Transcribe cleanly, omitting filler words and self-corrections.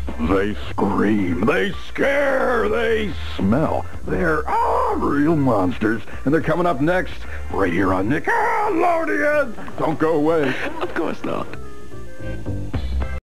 They scream, they scare, they smell. They're real monsters. And they're coming up next, right here on Nickelodeon. Don't go away. Of course not.